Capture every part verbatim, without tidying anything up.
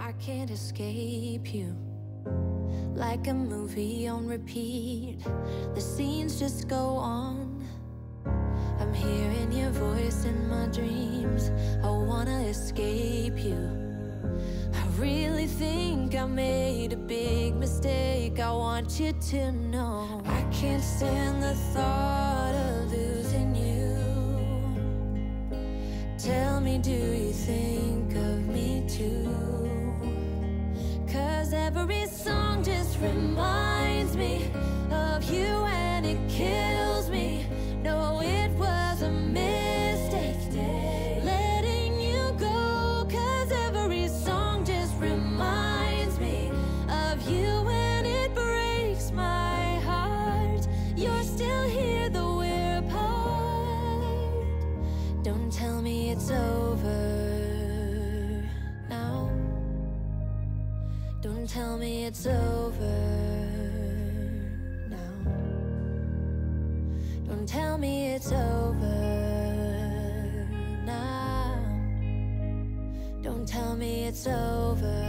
I can't escape you. Like a movie on repeat, the scenes just go on. I'm hearing your voice in my dreams. I wanna escape you. I really think I made a big mistake. I want you to know I can't stand the thought of losing you. Tell me, do you think of me too? 'Cause every song just reminds me of you and it kills me. No, it was a mistake letting you go. 'Cause every song just reminds me of you and it breaks my heart. You're still here though we're apart. Don't tell me it's over now. Don't tell me it's over now. Don't tell me it's over now. Don't tell me it's over.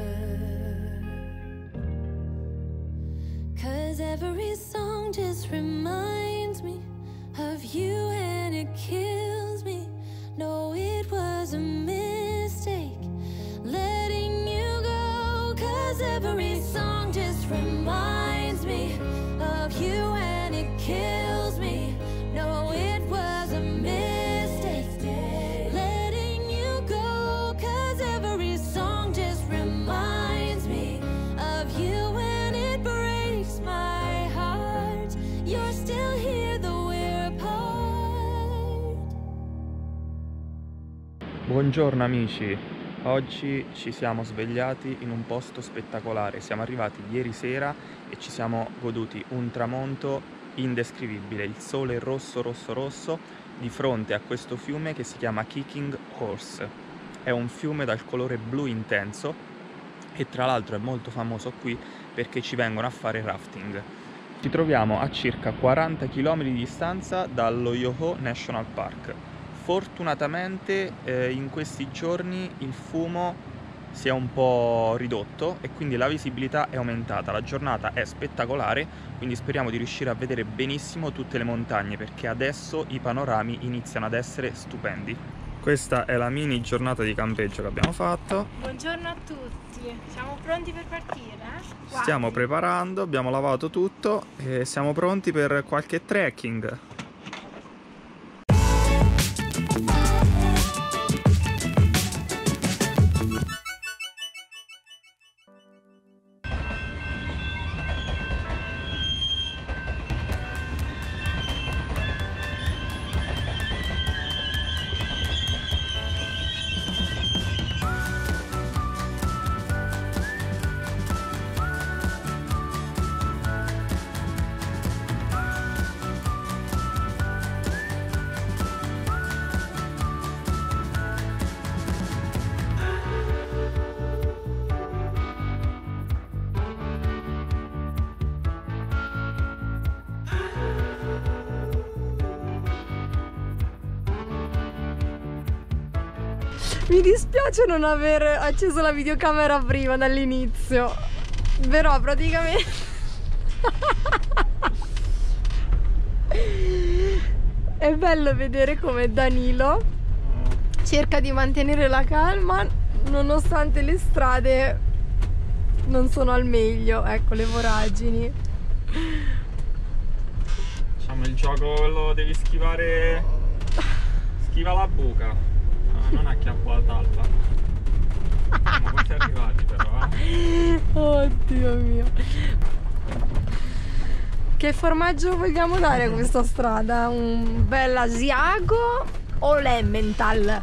'Cause every song just reminds me of you and it kills me. No, it was a mistake letting you go. 'Cause every song just reminds me of you and it kills me. No, it was a mistake letting you go. 'Cause every song just reminds me of you and it breaks my heart. You're still here though we're apart. Buongiorno amici, oggi ci siamo svegliati in un posto spettacolare. Siamo arrivati ieri sera e ci siamo goduti un tramonto indescrivibile, il sole rosso rosso rosso di fronte a questo fiume che si chiama Kicking Horse. È un fiume dal colore blu intenso e tra l'altro è molto famoso qui perché ci vengono a fare rafting. Ci troviamo a circa quaranta chilometri di distanza dallo Yoho National Park. Fortunatamente eh, in questi giorni il fumo si è un po' ridotto e quindi la visibilità è aumentata. La giornata è spettacolare, quindi speriamo di riuscire a vedere benissimo tutte le montagne perché adesso i panorami iniziano ad essere stupendi. Questa è la mini giornata di campeggio che abbiamo fatto. Buongiorno a tutti, siamo pronti per partire? Eh? Stiamo preparando, abbiamo lavato tutto e siamo pronti per qualche trekking. Mi dispiace non aver acceso la videocamera prima dall'inizio, però praticamente è bello vedere come Danilo cerca di mantenere la calma nonostante le strade non sono al meglio, ecco le voragini. Facciamo il gioco, lo devi schivare, schiva la buca. Non acchiappo la talpa. Siamo quasi arrivati però, eh. Oddio mio. Che formaggio vogliamo dare a questa strada? Un bel asiago o l'emmental?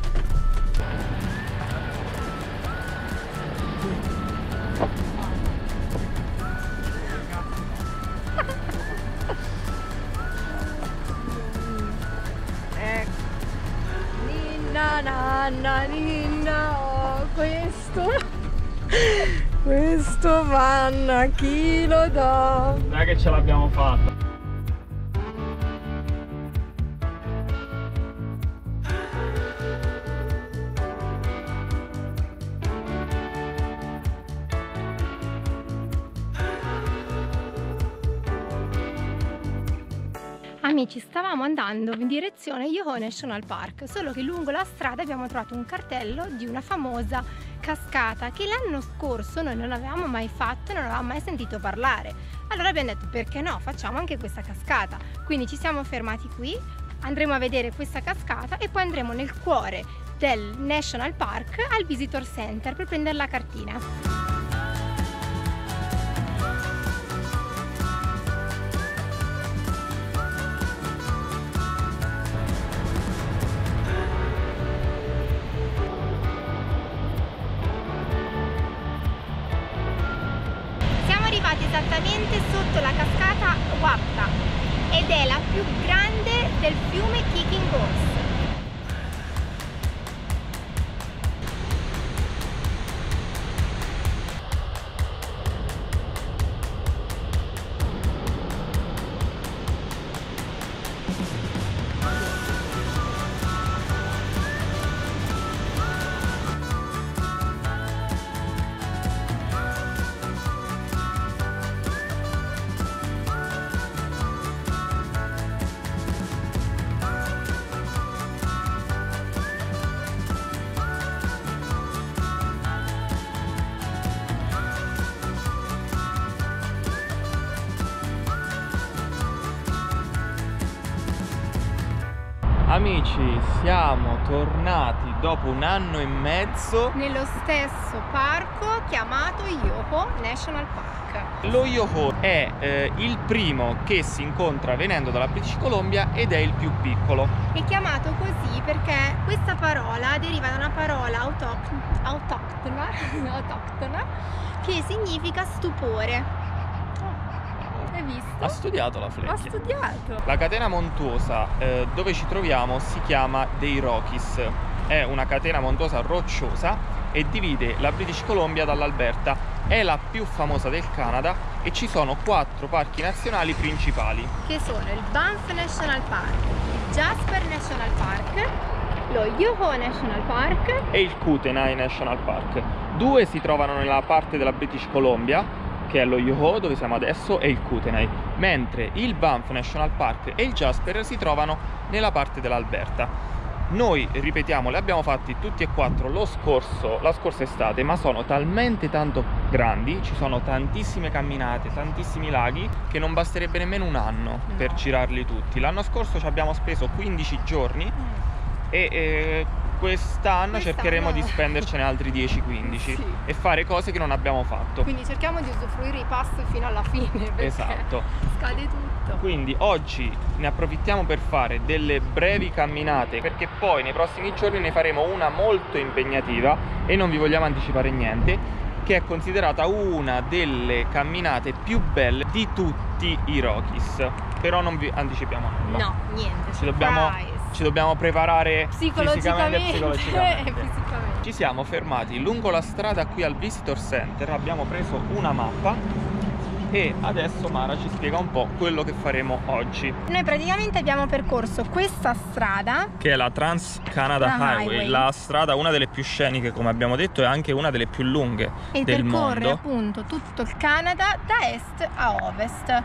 Ninna nanna ninna, oh, questo questo vanna chi lo dà. Dai che ce l'abbiamo fatta. Amici, stavamo andando in direzione Yoho National Park, solo che lungo la strada abbiamo trovato un cartello di una famosa cascata che l'anno scorso noi non avevamo mai fatto e non avevamo mai sentito parlare. Allora abbiamo detto, perché no, facciamo anche questa cascata. Quindi ci siamo fermati qui, andremo a vedere questa cascata e poi andremo nel cuore del National Park al Visitor Center per prendere la cartina. Esattamente sotto la cascata Wapta ed è la più grande del fiume Kicking Horse. Amici, siamo tornati dopo un anno e mezzo nello stesso parco chiamato Yoho National Park. Lo Yoho è eh, il primo che si incontra venendo dalla British Columbia ed è il più piccolo. È chiamato così perché questa parola deriva da una parola autoc autoctona, autoctona che significa stupore. Hai visto? Ha studiato la Flecchia. Ha studiato. La catena montuosa eh, dove ci troviamo si chiama dei Rockies. È una catena montuosa rocciosa e divide la British Columbia dall'Alberta. È la più famosa del Canada e ci sono quattro parchi nazionali principali, che sono il Banff National Park, il Jasper National Park, lo Yoho National Park e il Kootenai National Park. Due si trovano nella parte della British Columbia, che è lo Yoho dove siamo adesso, e il Kootenai, mentre il Banff National Park e il Jasper si trovano nella parte dell'Alberta. Noi, ripetiamo, li abbiamo fatti tutti e quattro lo scorso, la scorsa estate, ma sono talmente tanto grandi, ci sono tantissime camminate, tantissimi laghi, che non basterebbe nemmeno un anno no. per girarli tutti. L'anno scorso ci abbiamo speso quindici giorni mm. e... Eh, quest'anno Quest cercheremo di spendercene altri dieci quindici sì. e fare cose che non abbiamo fatto. Quindi cerchiamo di usufruire i passi fino alla fine, perché esatto. scade tutto. Quindi oggi ne approfittiamo per fare delle brevi camminate, perché poi nei prossimi giorni ne faremo una molto impegnativa e non vi vogliamo anticipare niente, che è considerata una delle camminate più belle di tutti i Rockies. Però non vi anticipiamo nulla. No, niente. Ci dobbiamo Ci dobbiamo preparare psicologicamente, fisicamente e psicologicamente. fisicamente. Ci siamo fermati lungo la strada qui al Visitor Center, abbiamo preso una mappa e adesso Mara ci spiega un po' quello che faremo oggi. Noi praticamente abbiamo percorso questa strada, che è la Trans Canada Highway, Highway, la strada una delle più sceniche, come abbiamo detto, e anche una delle più lunghe e del mondo. E percorre appunto tutto il Canada da est a ovest.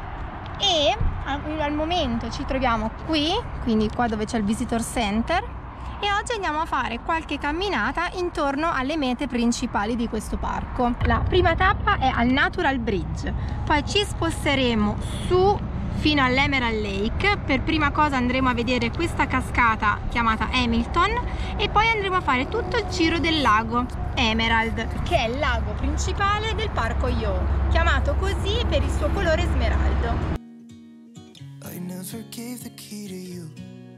E al momento ci troviamo qui, quindi qua dove c'è il Visitor Center, e oggi andiamo a fare qualche camminata intorno alle mete principali di questo parco. La prima tappa è al Natural Bridge, poi ci sposteremo su fino all'Emerald Lake. Per prima cosa andremo a vedere questa cascata chiamata Hamilton e poi andremo a fare tutto il giro del lago Emerald, che è il lago principale del parco Yoho, chiamato così per il suo colore smeraldo. I never gave the key to you,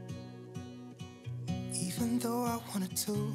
even though I wanted to.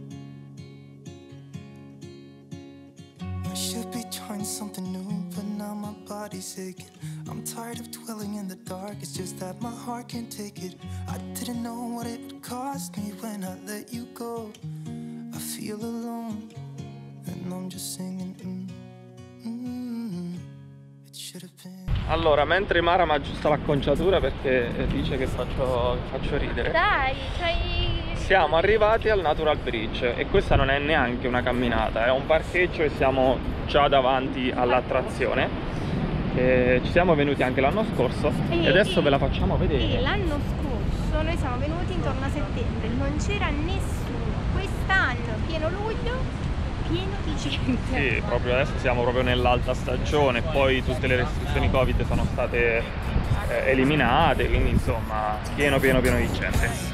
I should be trying something new, but now my body's aching. I'm tired of dwelling in the dark, it's just that my heart can't take it. I didn't know what it would cost me when I let you go. I feel alone, and I'm just singing mm, mm, it should have been. Allora, mentre Mara mi aggiusta l'acconciatura perché dice che faccio, faccio ridere. Dai, c'hai... Siamo arrivati al Natural Bridge e questa non è neanche una camminata, è un parcheggio e siamo già davanti all'attrazione. che ci siamo venuti anche l'anno scorso e, e adesso ve la facciamo vedere. E l'anno scorso noi siamo venuti intorno a settembre, non c'era nessuno. Quest'anno, pieno luglio, pieno di gente. Sì, proprio adesso siamo proprio nell'alta stagione, poi tutte le restrizioni Covid sono state eh, eliminate, quindi insomma pieno pieno pieno di gente.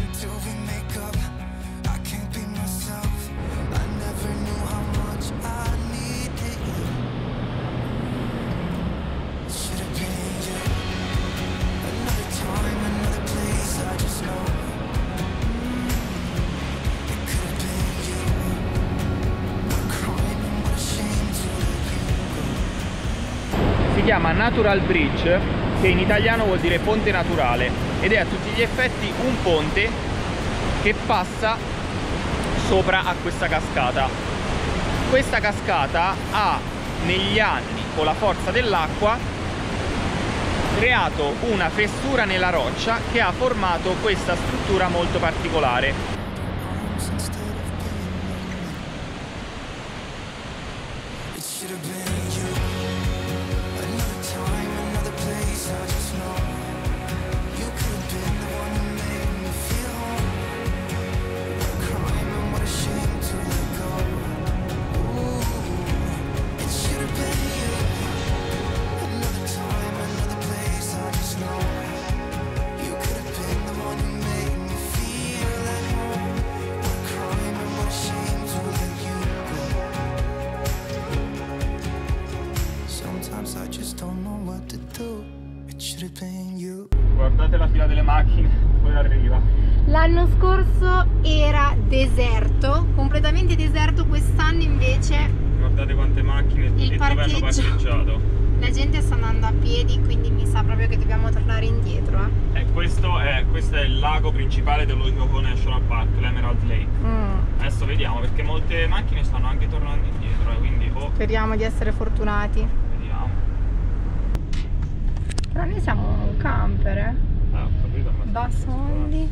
Si chiama Natural Bridge, che in italiano vuol dire ponte naturale, ed è a tutti gli effetti un ponte che passa sopra a questa cascata. Questa cascata ha negli anni, con la forza dell'acqua, creato una fessura nella roccia che ha formato questa struttura molto particolare. Guardate la fila delle macchine, poi arriva. L'anno scorso era deserto, completamente deserto, quest'anno invece guardate quante macchine il e dove hanno parcheggiato. La gente sta andando a piedi, quindi mi sa proprio che dobbiamo tornare indietro. Eh. E questo è, questo è il lago principale dello Yoho National Park, l'Emerald Lake. Mm. Adesso vediamo, perché molte macchine stanno anche tornando indietro, quindi oh. Speriamo di essere fortunati. Vediamo. Però noi siamo un camper, eh? Ah, ho capito, ma Bus only.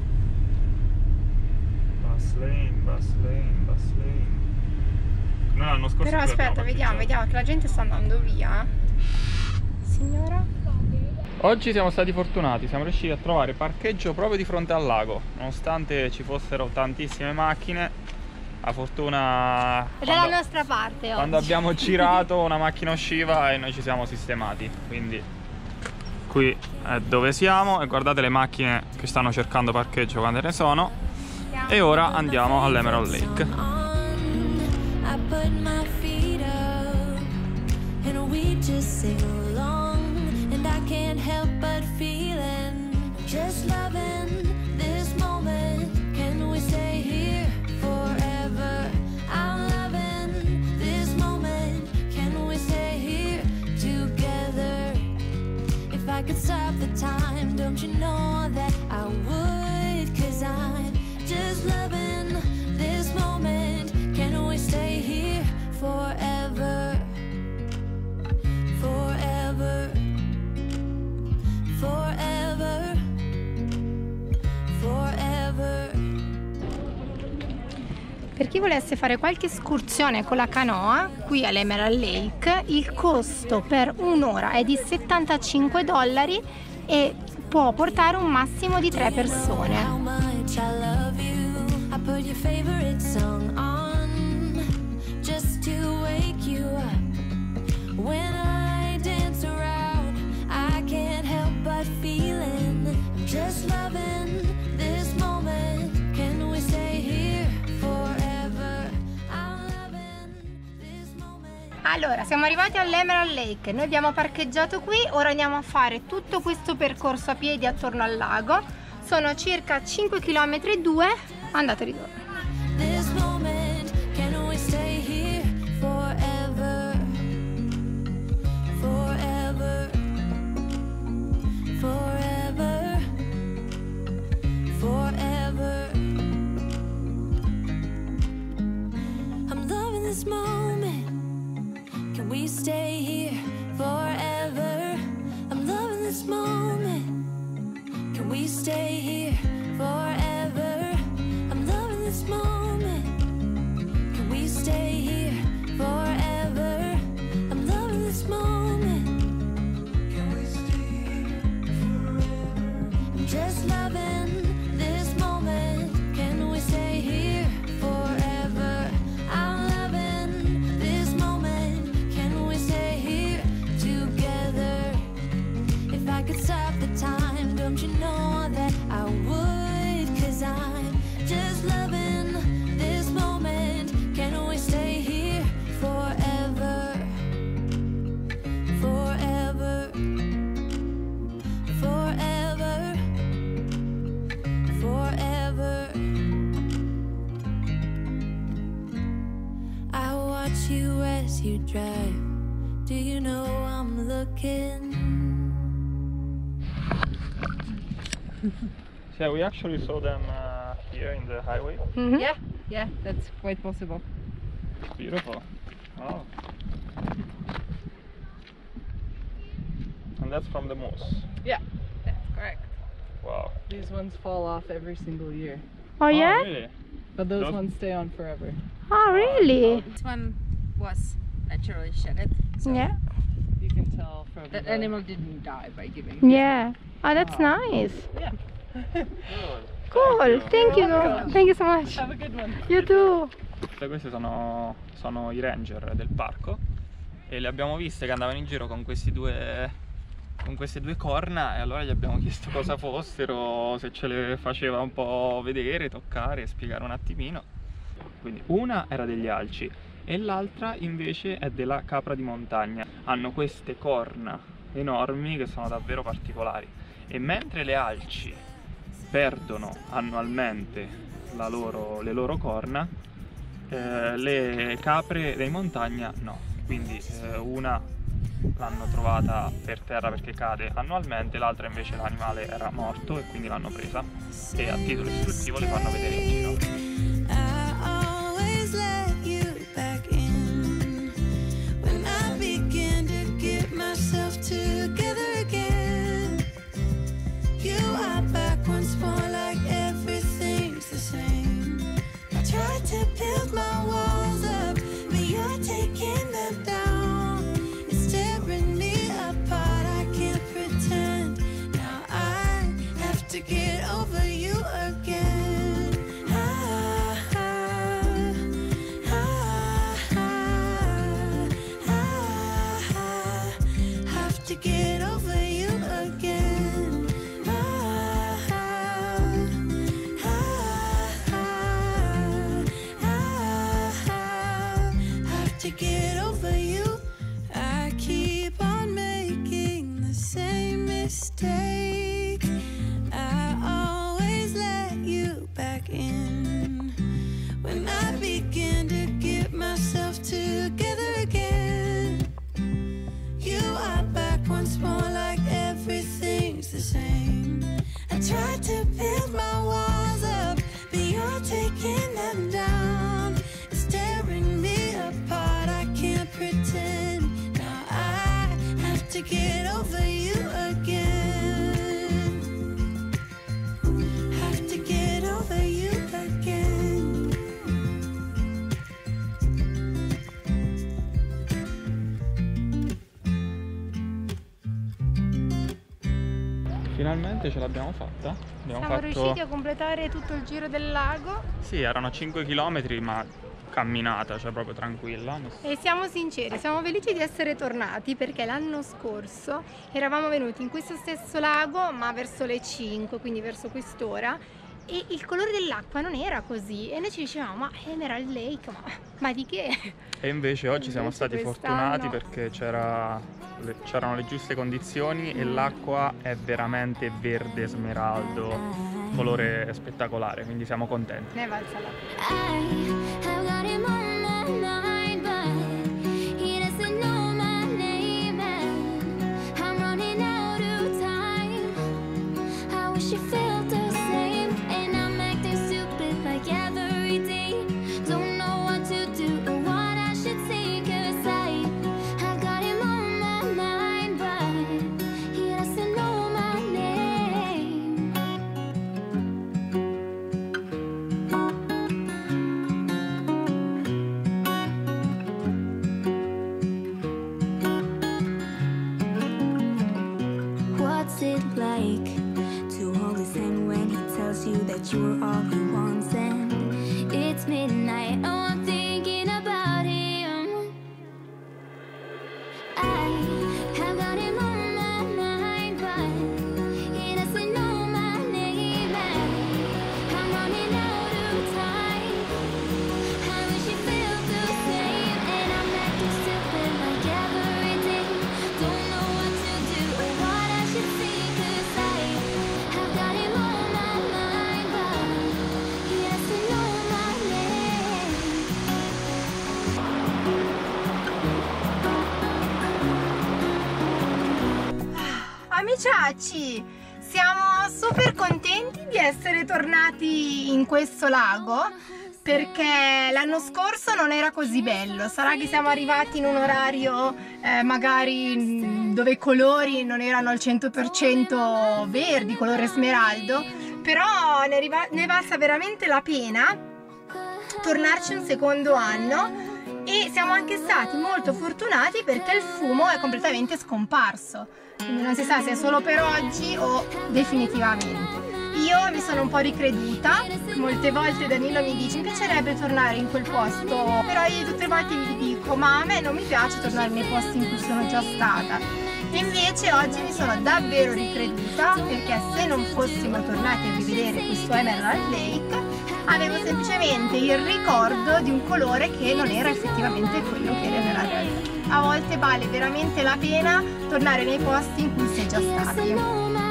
Bus lane, bus lane, bus lane. Noi l'anno scorso. Però aspetta, vediamo, vediamo che la gente sta andando via. Signora? Oggi siamo stati fortunati, siamo riusciti a trovare parcheggio proprio di fronte al lago, nonostante ci fossero tantissime macchine. La fortuna È dalla nostra parte quando oggi. abbiamo girato una macchina usciva e noi ci siamo sistemati, quindi qui è dove siamo e guardate le macchine che stanno cercando parcheggio, quante ne sono. E ora andiamo all'Emerald Lake. I put my feet up and we just sing along, and I can't help but feeling just loving this moment. Can we stay here forever? I'm loving this moment. Can we stay here together? If I could stop the time, don't you know that I would? 'Cause I'm just loving this moment. Can we stay here forever? Forever. Forever. Forever. Per chi volesse fare qualche escursione con la canoa qui all'Emerald Lake, il costo per un'ora è di settantacinque dollari e può portare un massimo di tre persone. How much I love you. I put your favorite song on just to wake you up. When I dance around, I can't help but feeling I'm just loving this moment. Can we stay here forever? I'm loving this moment. Allora, siamo arrivati all'Emerald Lake, noi abbiamo parcheggiato qui, ora andiamo a fare tutto questo percorso a piedi attorno al lago. Sono circa cinque chilometri e due, andate e ritorno. This moment, can we stay here forever? Forever. Forever. Forever. I'm loving this moment. Can we stay here forever? I'm loving this moment. Can we stay here forever? I'm loving this moment. Can we stay here forever? I'm loving this moment. watch you as you drive. Do you know I'm looking? Yeah, we actually saw them uh, here in the highway. Mm-hmm. Yeah, yeah, that's quite possible. Beautiful. Oh. And that's from the moose. Yeah, that's correct. Wow. These ones fall off every single year, Oh yeah? Oh, really? but those Those- ones stay on forever. Oh really? This one was naturally shedded, so Yeah. You can tell from that the... animal didn't die by giving. Yeah. Oh, that's nice. Yeah. Cool. Thank you. Thank you so much. Have a good one. You too. Questi sono, sono i ranger del parco e li abbiamo viste che andavano in giro con questi due con queste due corna e allora gli abbiamo chiesto cosa fossero, se ce le faceva un po' vedere, toccare e spiegare un attimino. Quindi una era degli alci e l'altra invece è della capra di montagna. Hanno queste corna enormi che sono davvero particolari e mentre le alci perdono annualmente la loro, le loro corna, eh, le capre di montagna no. Quindi eh, una l'hanno trovata per terra perché cade annualmente, l'altra invece l'animale era morto e quindi l'hanno presa e a titolo istruttivo le fanno vedere in giro. I always let you back in when I begin to get myself together again. You are back once more like everything's the same. I tried to build my walls up, but you're taking them down. It's tearing me apart, I can't pretend. Now I have to get over you again. I, I, I, I, I have to get over you again. I, I, I, I have to get over you. I keep on making the same mistake. I always let you back in when I begin to get myself together again. You are back once more like everything's the same. I tried to build my walls up, but you're taking them down. It's tearing me apart, I can't pretend. Now I have to get over you again. Have to get over you again. Finalmente ce l'abbiamo fatta. Abbiamo Siamo fatto... riusciti a completare tutto il giro del lago Sì, erano cinque chilometri ma camminata, cioè proprio tranquilla. e siamo sinceri, siamo felici di essere tornati perché l'anno scorso eravamo venuti in questo stesso lago ma verso le cinque, quindi verso quest'ora, e il colore dell'acqua non era così e noi ci dicevamo ma Emerald Lake, ma, ma di che? E invece oggi siamo Invece stati quest'anno- fortunati perché c'era le- c'erano le giuste condizioni e l'acqua è veramente verde smeraldo, colore spettacolare, quindi siamo contenti. Ne è valsa la I have got him on my mind, but he doesn't know my name, and I'm running out of time. I wish he felt the same, and I'm acting stupid like every day. Don't know what to do or what I should say, 'cause I have got him on my mind, but he doesn't know my name. What's it like to hold his hand when he tells you that you're all he wants? And it's midnight, oh, I'm thinking about him. I have got him on my mind, but he doesn't know my name, and I'm running out of time. I wish he felt the same, and I'm acting stupid like every day. Don't know what to do or what I should say, 'cause I have got him on my mind, but ciaci! Siamo super contenti di essere tornati in questo lago perché l'anno scorso non era così bello. Sarà che siamo arrivati in un orario eh, magari dove i colori non erano al cento per cento verdi, colore smeraldo, però ne, ne valsa veramente la pena tornarci un secondo anno. E siamo anche stati molto fortunati perché il fumo è completamente scomparso, quindi non si sa se è solo per oggi o definitivamente. Io mi sono un po' ricreduta, molte volte Danilo mi dice mi piacerebbe tornare in quel posto, però io tutte le volte gli dico ma a me non mi piace tornare nei posti in cui sono già stata. E invece oggi mi sono davvero ricreduta perché se non fossimo tornati a rivedere questo Emerald Lake avevo semplicemente il ricordo di un colore che non era effettivamente quello che era nella realtà. A volte vale veramente la pena tornare nei posti in cui si è già stati.